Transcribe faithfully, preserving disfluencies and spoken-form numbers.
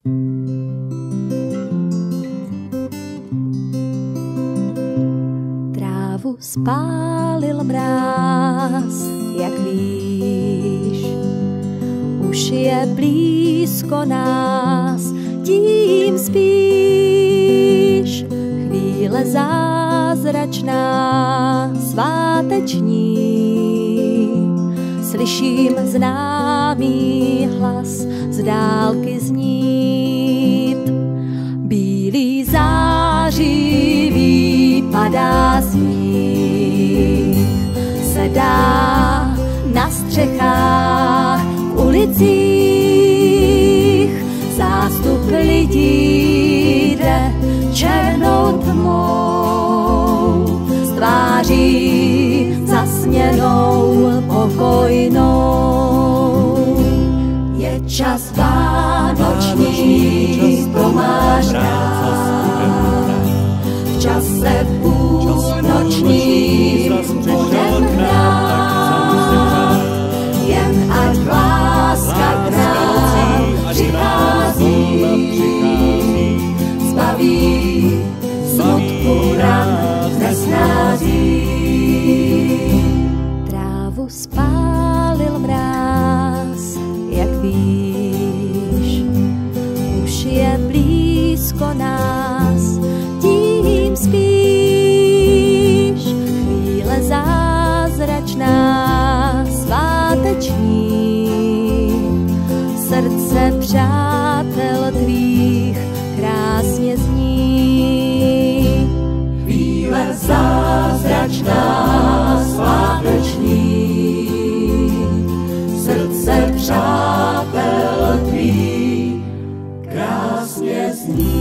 Trávu spálil mráz, jak víš, už je blízko nás, tím spíš. Chvíle zázračná, sváteční, slyším známý hlas z dálky znít. Bílý zářivý padá sníh, sedá na střechách v ulicích. Zástup lidí jde černou tmou, z tváří zasněnou pokojnou. Je čas vánoční, to máš rád, v čase půlnoční budem hrát, jen ať láska k nám přichází, zbaví smutku ran nesnází. Trávu spálil mráz, jak víš, už je blízko nás, tím spíš. Chvíle zázračná, sváteční, srdce přátel tvých krásně zní. Chvíle zázračná, sváteční, srdce přátel tvých krásně zní.